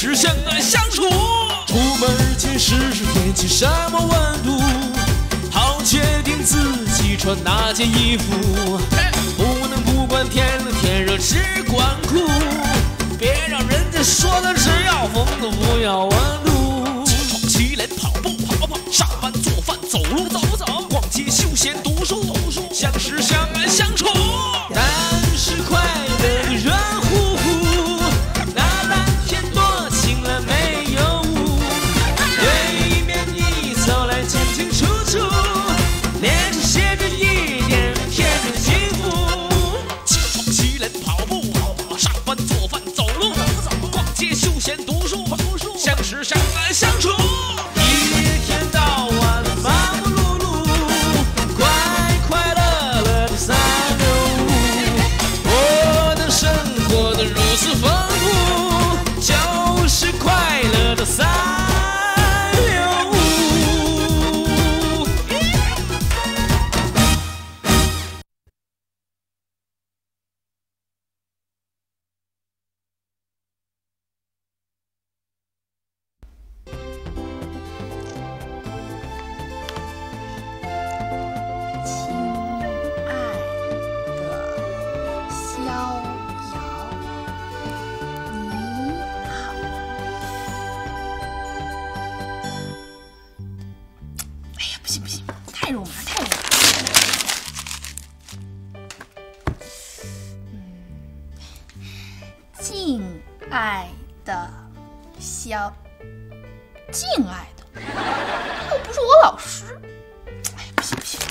是相爱相处。出门前试试天气什么温度，好决定自己穿哪件衣服。不能不管天冷天热只管酷，别让人家说的只要风度不要温度。起床起来跑步跑跑，上班做饭走路走走，逛街休闲读书读书，相识相爱相处。但是快乐的热乎乎，那蓝天多晴朗没有雾，对面你走来清清楚楚，脸上写着一点天真幸福。起床起来跑步跑跑，上班做饭走路走走，逛街休闲读书读书，相识相爱相处。一天到晚忙忙碌碌，快快乐乐的三六五，我的生活的如此丰富，就是快乐的三六五。 敬爱的肖，敬爱的，他又不是我老师。哎呀，不行不行。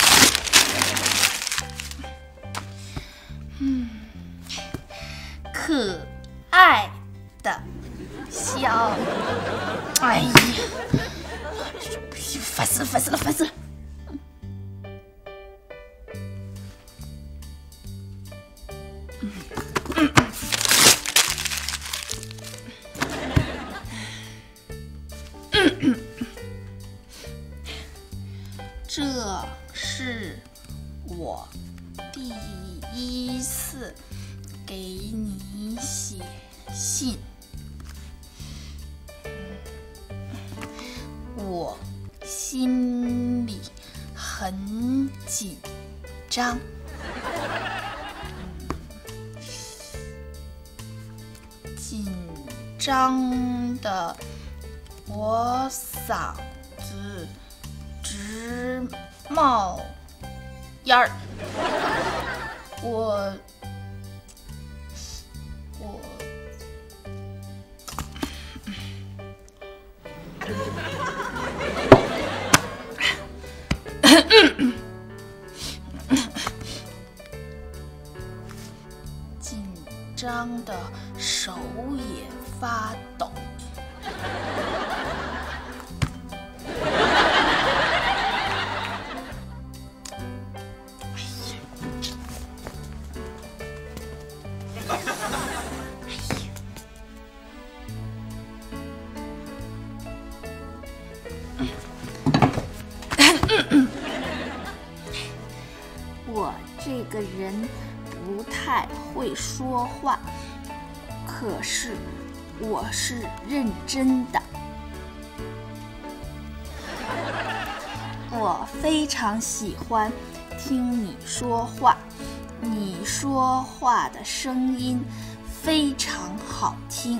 可爱的肖，哎呀，不行，烦死了烦死了烦死了。这是我第一次给你写信，我心里很紧张，紧张的我嗓子直冒烟儿，我紧张的手也发抖。我这个人不太会说话，可是我是认真的。我非常喜欢听你说话，你说话的声音非常好听。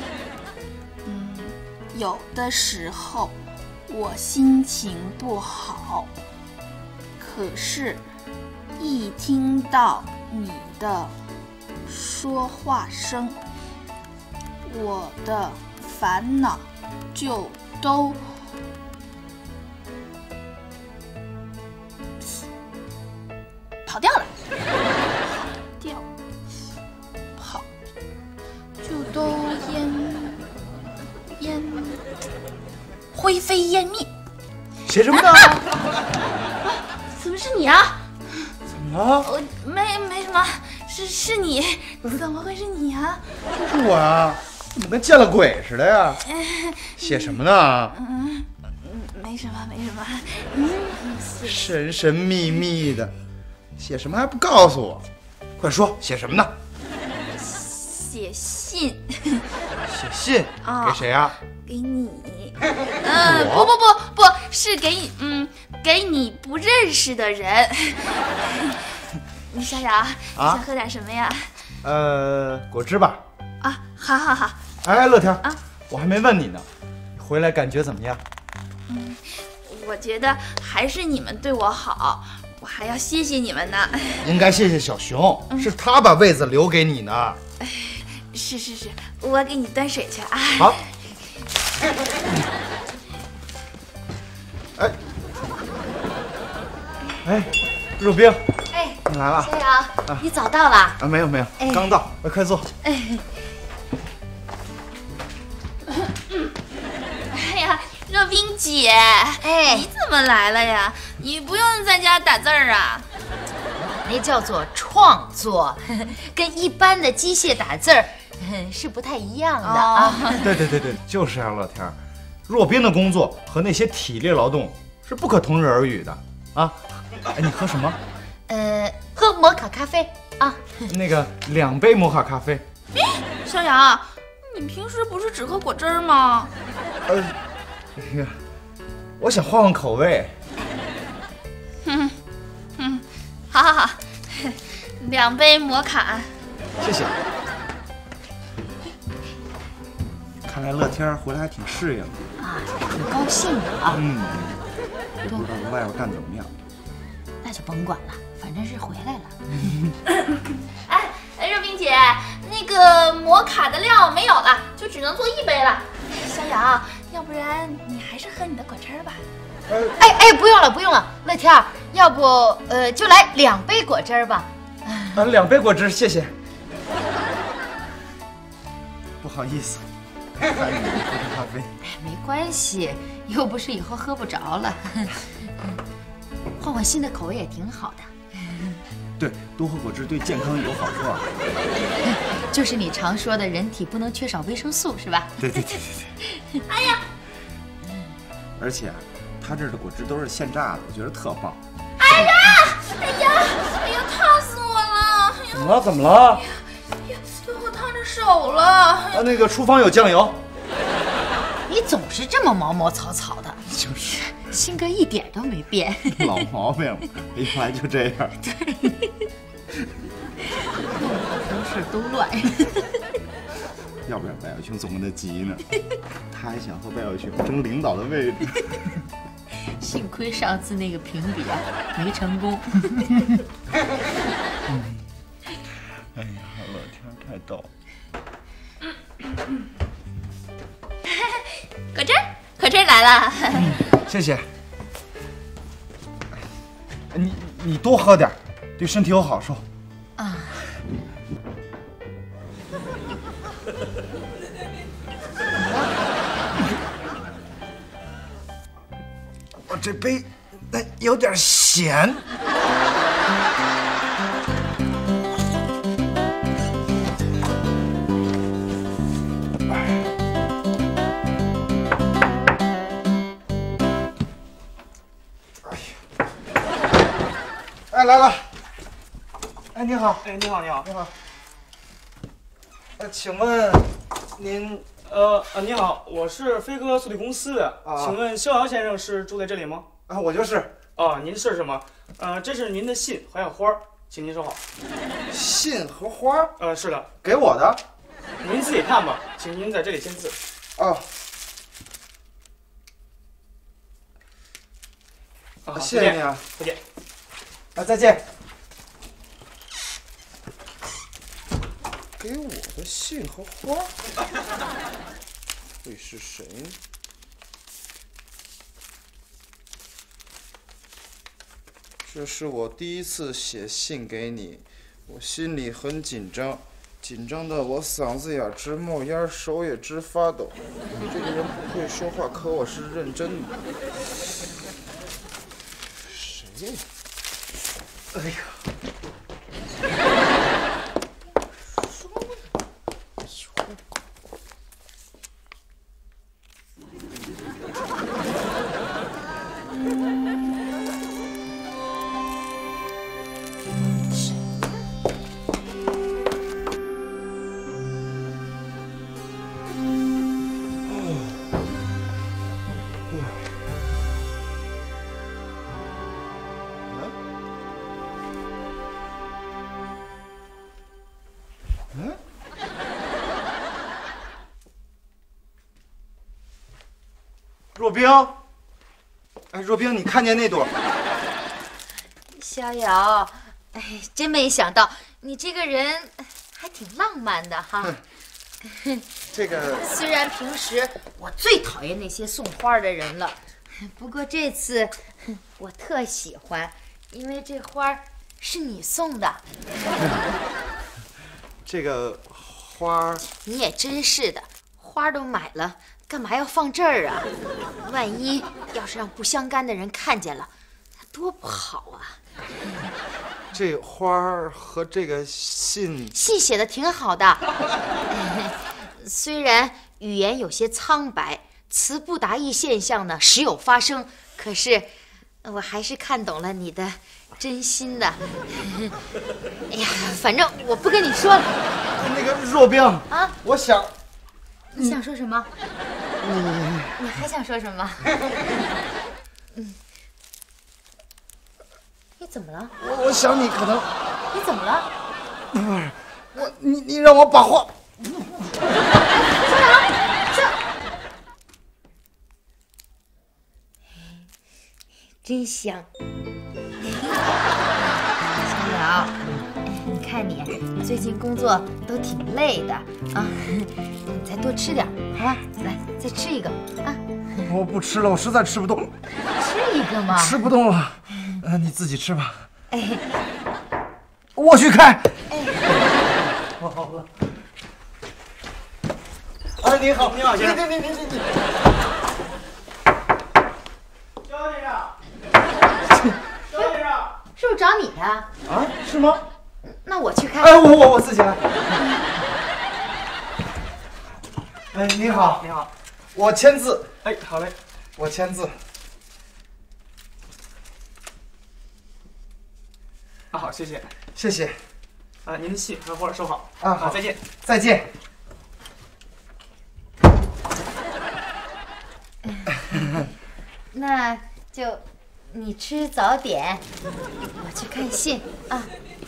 有的时候我心情不好，可是一听到你的说话声，我的烦恼就都跑掉了，跑就都灰飞烟灭。 写什么呢？ 怎么是你啊？ 怎么了？ 我没什么，是你，怎么会是你啊？ 就是我呀，怎么跟见了鬼似的呀？写什么呢？ 没什么。 神神秘秘的，写什么还不告诉我？快说，写什么呢？ 写信。 写信给谁啊？ 给你。不，是给你不认识的人。你小雅，你想喝点什么呀？ 果汁吧。 啊，好。 哎，乐天啊，我还没问你呢，回来感觉怎么样？ 我觉得还是你们对我好，我还要谢谢你们呢。 应该谢谢小熊，是他把位子留给你呢。 是，我给你端水去啊。 好。哎，肉冰。 哎， 你来了。 小雅，你早到了？ 啊，没有，刚到。快坐。 哎呀，热冰姐，你怎么来了呀？你不用在家打字儿啊？ 那叫做创作，跟一般的机械打字儿是不太一样的啊。 对，就是啊，乐天，若冰的工作和那些体力劳动是不可同日而语的啊。哎，你喝什么？ 喝摩卡咖啡啊。 那个2杯摩卡咖啡。 小雅，你平时不是只喝果汁吗？ 我想换口味。 好，2杯摩卡。 谢谢。看来乐天回来还挺适应啊，挺高兴的啊。 也不知道外边干怎么样。 那就甭管了，反正是回来了。 哎，热冰姐，那个摩卡的料没有了，就只能做1杯了。小雅，要不然你还是喝你的果汁吧。 不用了，乐天，要不就来2杯果汁吧。 2杯果汁，谢谢。不好意思，还是你喝咖啡。 没关系，又不是以后喝不着了。换新的口味也挺好的。 对，多喝果汁对健康有好处啊。 就是你常说的人体不能缺少维生素，是吧？ 对。 哎呀， 而且他这儿的果汁都是现榨的，我觉得特棒。 哎呀，烫死我了！ 怎么了？ 我烫着手了。 那个厨房有酱油。 你总是这么毛毛草草的， 就是性格一点都没变。 老毛病，原来就这样。 对，什么事都乱。 要不然白小熊总跟他急呢，他还想和白小熊争领导的位置。 幸亏上次那个评比啊没成功。 哎呀，乐天太逗。 果汁来了。 谢谢。你多喝点，对身体有好处。 啊。 我这杯有点咸。哎，来了。哎，你好。 哎，你好。 请问您？ 你好，我是飞鸽速递公司的，请问逍遥先生是住在这里吗？ 啊，我就是。 您是什么？这是您的信，还有花儿，请您收好。 信和花儿？ 是的。 给我的？ 您自己看吧，请您在这里签字。 哦。谢谢你啊。 再见。 再见。给我的信和花会是谁呢？这是我第一次写信给你，我心里很紧张，紧张的我嗓子眼直冒烟，手也直发抖。你这个人不会说话，可我是认真的。谁呀？哎呀！ 冰，哎，若冰，你看见那朵？ 逍遥，哎，真没想到你这个人还挺浪漫的哈。 这个虽然平时我最讨厌那些送花的人了，不过这次我特喜欢，因为这花是你送的。 这个花， 你也真是的，花都买了，干嘛要放这儿啊？万一要是让不相干的人看见了，多不好啊！ 这花和这个信写的挺好的，虽然语言有些苍白，词不达意现象呢时有发生，可是我还是看懂了你的真心的。哎呀，反正我不跟你说了。 那个若冰啊， 我想， 你想说什么？你还想说什么？你怎么了？ 我想你可能， 你怎么了？ 不是我，你让我把话。 真香。逍遥，你看你最近工作都挺累的啊，你再多吃点，好吧？来，再吃一个啊。 我不吃了，我实在吃不动。 吃一个嘛。 吃不动了，你自己吃吧。哎，我去开。哎，好了。哎，你好， 你好，先生。 你。 肖先生。肖先生。 是不是找你的？ 啊，是吗？ 那我去开。 哎，我自己来。哎，你好， 你好， 我签字。 哎，好嘞， 我签字。 啊，好，谢谢。 谢谢。 啊，您的信和花收好。 啊，好， 再见。 再见。 那就你吃早点，我去看信啊。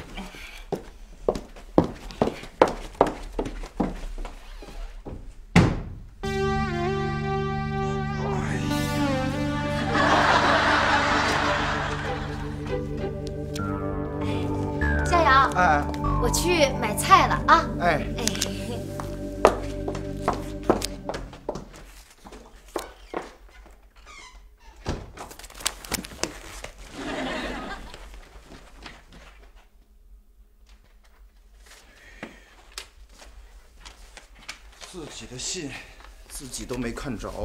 逍遥， 哎， 我去买菜了啊。 哎。自己的信，自己都没看着。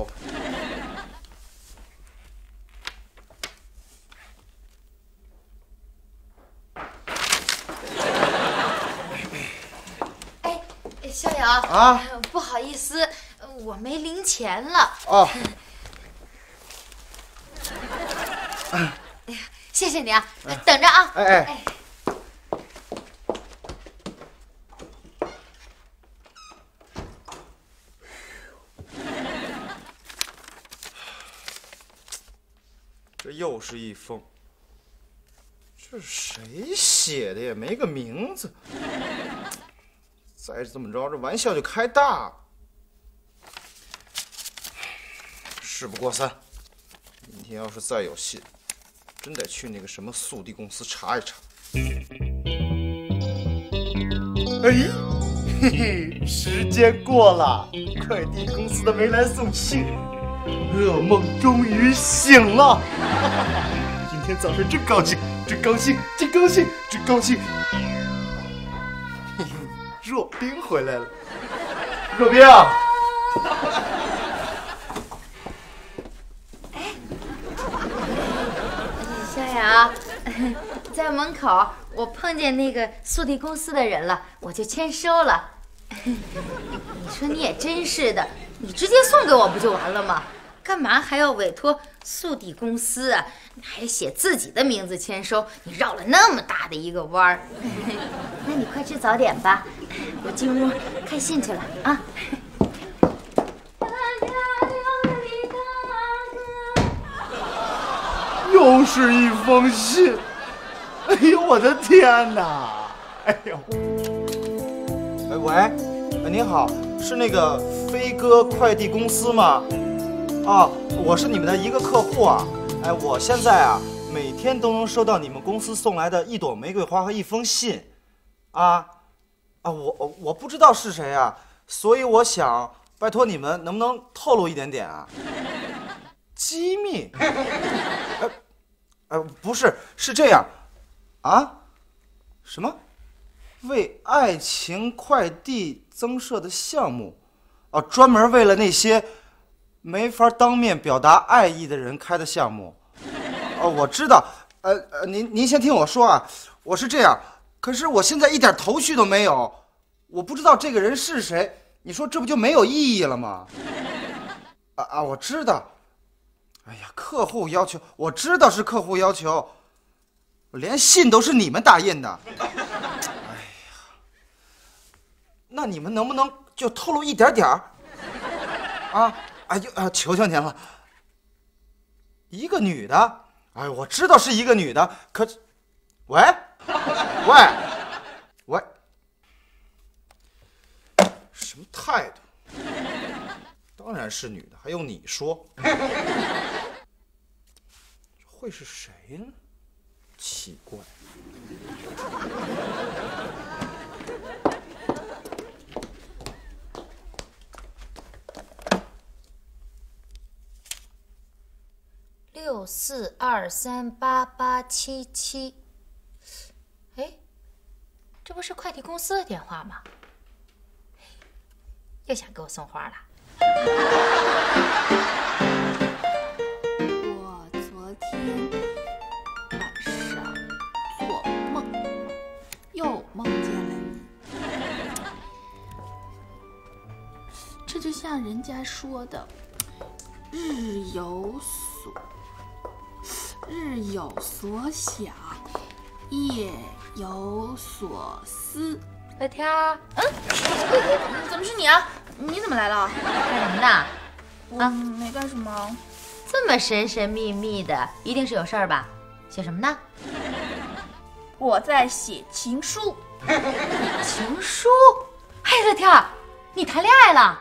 哎，逍遥啊， 不好意思，我没零钱了。 哦。 哎呀，谢谢你啊，等着啊。 哎。这又是一封，这谁写的？也没个名字。再这么着，这玩笑就开大了。事不过三，明天要是再有信，真得去那个什么速递公司查一查。哎，嘿嘿，时间过了，快递公司的没来送信。噩梦终于醒了，今天早上真高兴，真高兴，真高兴，真高兴。若冰回来了，若冰。 逍遥，在门口我碰见那个速递公司的人了，我就签收了。你说你也真是的，你直接送给我不就完了吗？干嘛还要委托速递公司啊？还写自己的名字签收，你绕了那么大的一个弯儿。那你快吃早点吧，我进屋看信去了啊。 又是一封信，哎呦我的天哪！哎呦，喂，您好，是那个飞鸽快递公司吗？ 啊，我是你们的一个客户啊。哎，我现在啊，每天都能收到你们公司送来的1朵玫瑰花和1封信。我不知道是谁啊，所以我想拜托你们，能不能透露一点点啊？机密？不是，是这样啊？什么？为爱情快递增设的项目？啊，专门为了那些没法当面表达爱意的人开的项目。我知道。您先听我说啊，我是这样，可是我现在一点头绪都没有，我不知道这个人是谁，你说这不就没有意义了吗？我知道。哎呀，客户要求，我知道是客户要求，连信都是你们打印的。哎呀，那你们能不能就透露一点点儿？求求您了。一个女的，我知道是一个女的，可，喂，什么态度？当然是女的，还用你说？会是谁呢？奇怪。 642388877，哎，这不是快递公司的电话吗？又想给我送花了。 我昨天晚上做梦，又梦见了你。这就像人家说的，日有所想，夜有所思。 乐天儿， 怎么是你啊？你怎么来了？ 干什么呢？ 我没干什么。 这么神神秘秘的，一定是有事儿吧？写什么呢？ 我在写情书。 情书？嘿，乐天儿，你谈恋爱了？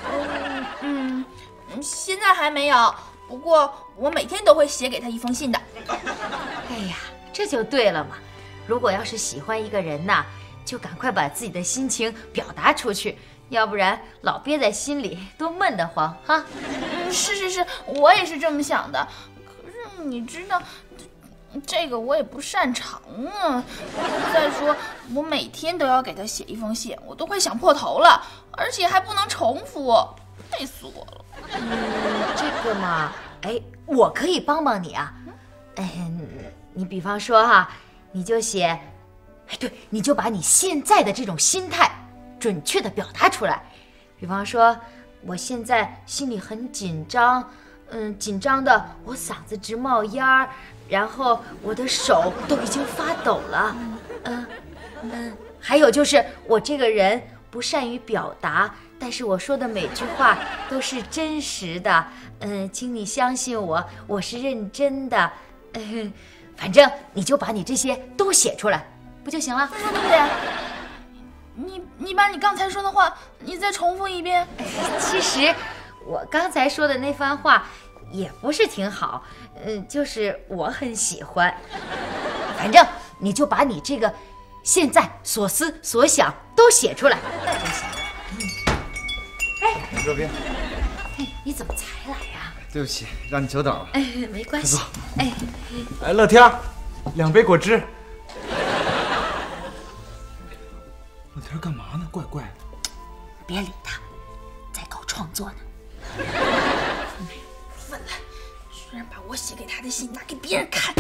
现在还没有，不过我每天都会写给他1封信的。 哎呀，这就对了嘛！如果要是喜欢一个人呐，就赶快把自己的心情表达出去，要不然老憋在心里多闷得慌哈。 是，我也是这么想的。可是你知道，这个我也不擅长啊。再说，我每天都要给他写1封信，我都快想破头了，而且还不能重复，累死我了。 这个嘛，我可以帮帮你啊。你比方说哈，你就写，你就把你现在的这种心态准确的表达出来。比方说，我现在心里很紧张，紧张的我嗓子直冒烟儿，然后我的手都已经发抖了。还有就是我这个人不善于表达，但是我说的每句话都是真实的。请你相信我，我是认真的。反正你就把你这些都写出来，不就行了？ 对不对？你把你刚才说的话，你再重复一遍。 其实我刚才说的那番话也不是挺好，就是我很喜欢。反正你就把你这个现在所思所想都写出来，那就行了。 热冰， 你怎么才来呀？ 对不起，让你久等了。 没关系。 乐天，2杯果汁。乐天干嘛呢？怪怪的。 别理他，在搞创作呢。 问了，居然把我写给他的信拿给别人看。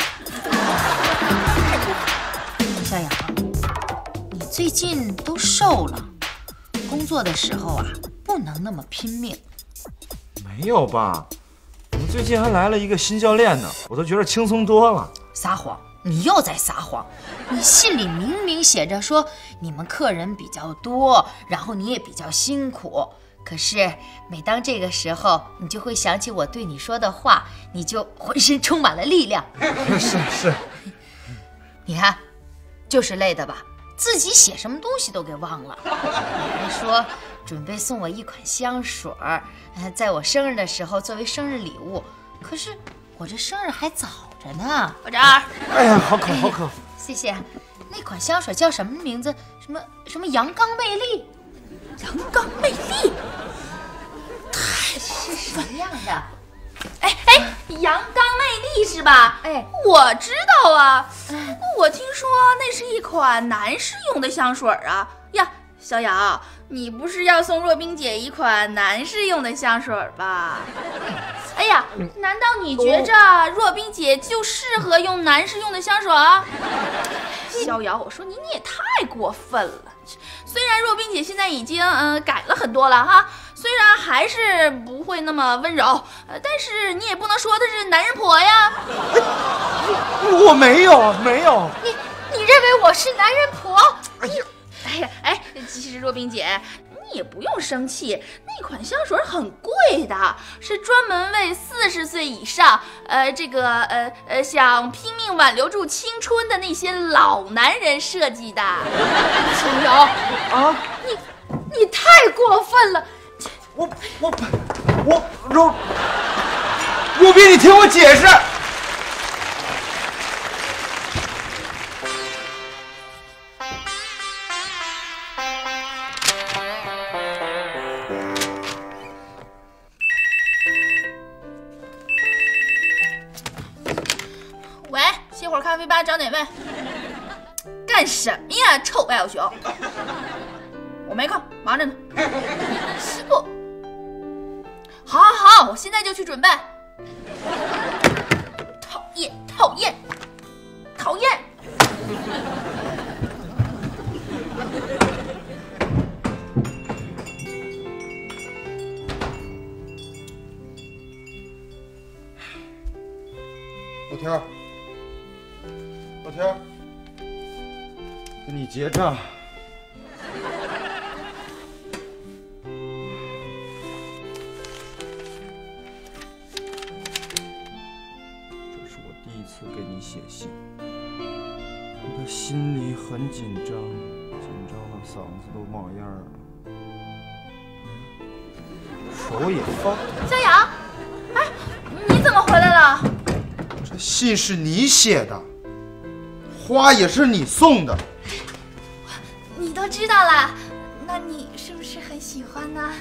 小杨，你最近都瘦了，工作的时候啊，不能那么拼命。 没有吧？我们最近还来了一个新教练呢，我都觉得轻松多了。 撒谎！你又在撒谎！你信里明明写着说你们客人比较多，然后你也比较辛苦。可是每当这个时候，你就会想起我对你说的话，你就浑身充满了力量。 是。 你看，就是累的吧？自己写什么东西都给忘了。你还说准备送我一款香水儿，在我生日的时候作为生日礼物。可是我这生日还早着呢。 我这儿， 哎呀，好渴，好渴。 谢谢。那款香水叫什么名字？什么阳刚魅力？ 阳刚魅力， 是什么样的？ 哎，阳刚魅力是吧？ 哎， 我知道啊，我听说那是一款男士用的香水啊。呀，小瑶，你不是要送若冰姐一款男士用的香水吧？哎呀，难道你觉着若冰姐就适合用男士用的香水啊？逍遥，我说你也太过分了。虽然若冰姐现在已经改了很多了哈，虽然还是不会那么温柔，但是你也不能说她是男人婆呀。 我没有。 你认为我是男人婆？ 哎，其实若冰姐，你也不用生气，那款香水很贵的，是专门为40岁以上，想拼命挽留住青春的那些老男人设计的。 逍遥啊，你太过分了！ 若冰，你听我解释。 喂，歇会儿咖啡吧，找哪位？干什么呀，臭外小熊！我没空，忙着呢。不，好，我现在就去准备。讨厌！ 老天儿，给你结账。这是我第一次给你写信，我的心里很紧张，紧张的嗓子都冒烟了，手也发抖。 逍遥，哎，你怎么回来了？ 这信是你写的，花也是你送的。 你都知道了，那你是不是很喜欢呢？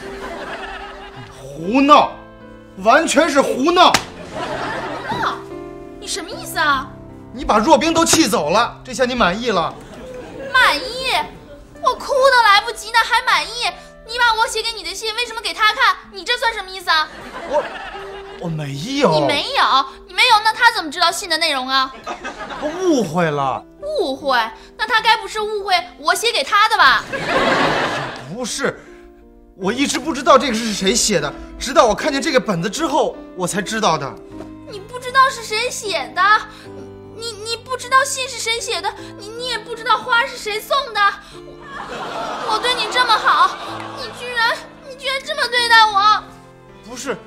胡闹，完全是胡闹！ 胡闹？你什么意思啊？ 你把若冰都气走了，这下你满意了？ 满意？我哭都来不及呢，还满意？你把我写给你的信为什么给他看？你这算什么意思啊？ 我没有。 你没有，那他怎么知道信的内容啊？ 我误会了。 误会？那他该不是误会我写给他的吧？ 不是，我一直不知道这个是谁写的，直到我看见这个本子之后，我才知道的。 你不知道是谁写的？你不知道信是谁写的？你也不知道花是谁送的？我对你这么好，你居然这么对待我？ 不是，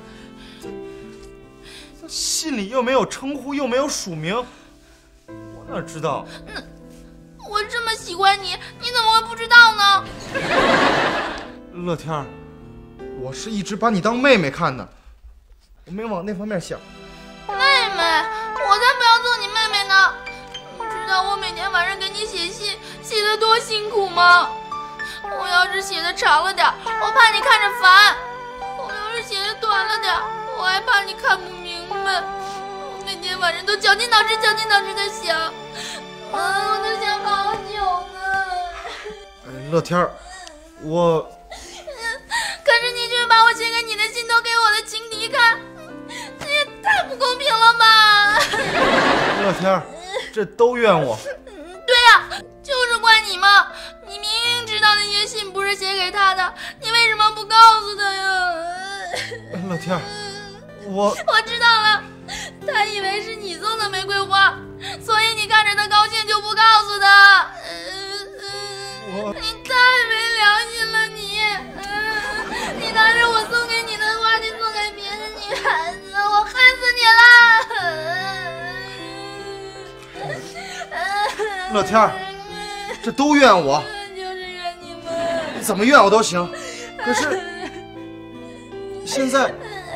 信里又没有称呼，又没有署名，我哪知道？ 我这么喜欢你，你怎么会不知道呢？ 乐天儿，我是一直把你当妹妹看的，我没往那方面想。 妹妹，我才不要做你妹妹呢！你知道我每天晚上给你写信写得多辛苦吗？我要是写的长了点，我怕你看着烦；我要是写的短了点，我还怕你看不明白。我每天晚上都绞尽脑汁的想，我都想好久呢。 乐天儿， 可是你却把我写给你的信都给我的情敌看，这也太不公平了吧！ 乐天儿，这都怨我。 对呀，就是怪你嘛！你明明知道那些信不是写给他的，你为什么不告诉他呀？ 乐天儿， 我知道了，他以为是你送的玫瑰花，所以你看着他高兴就不告诉他。你太没良心了你！你拿着我送给你的花去送给别的女孩子，我恨死你了！ 乐天儿，这都怨我。 就是怨你们。 怎么怨我都行， 可是现在，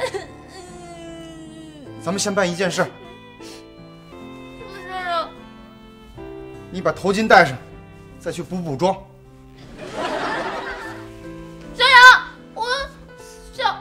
咱们先办一件事。你把头巾戴上，再去补妆。 小雅，我小。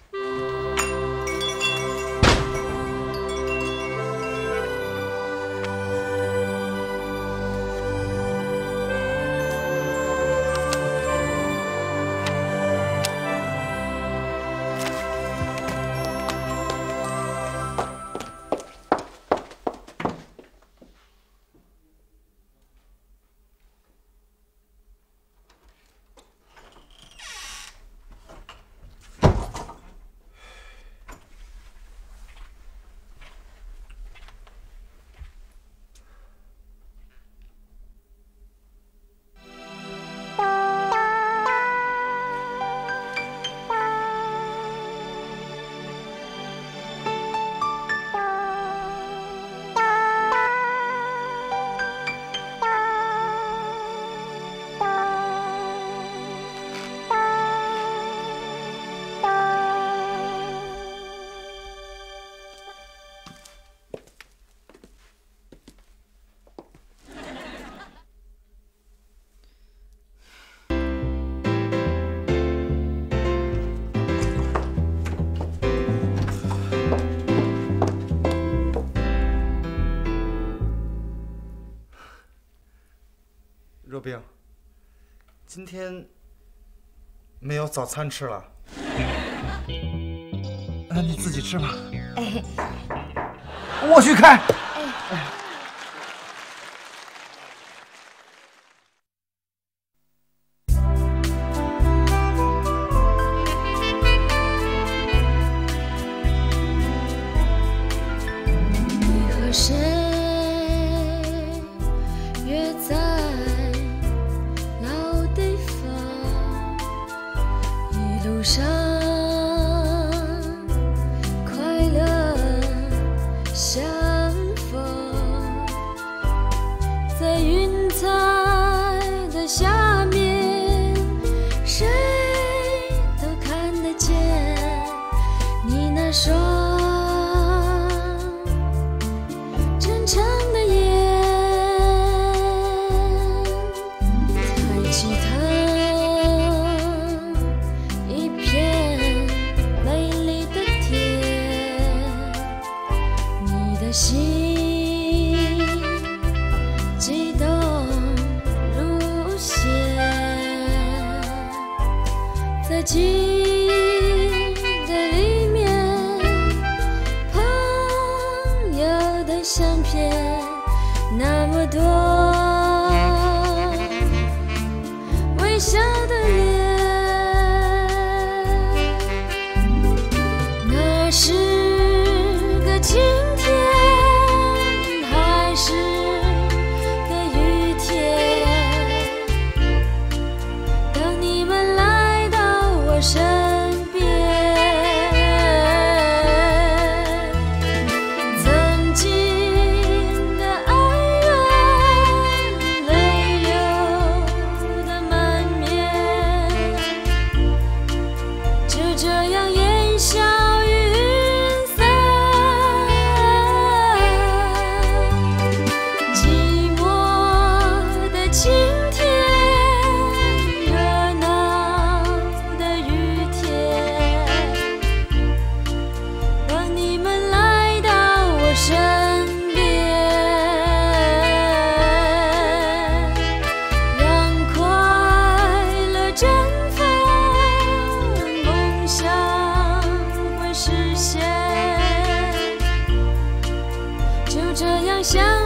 若冰，今天没有早餐吃了，那你自己吃吧。 哎， 我去开。 你和谁约在老地方？一路上快乐相逢，在云彩的下面，谁都看得见你那双真诚的眼。抬起头，一片美丽的天，你的心激动如弦，在记忆的里面，朋友的相片那么多，微笑的脸，那是个晴天还是个雨天？当你们来到我身边，曾经的哀怨泪流得满面，就这样烟消云散。寂寞的晴天，热闹的雨天，让你们来到我身边，让快乐绽放，梦想会实现，就这样相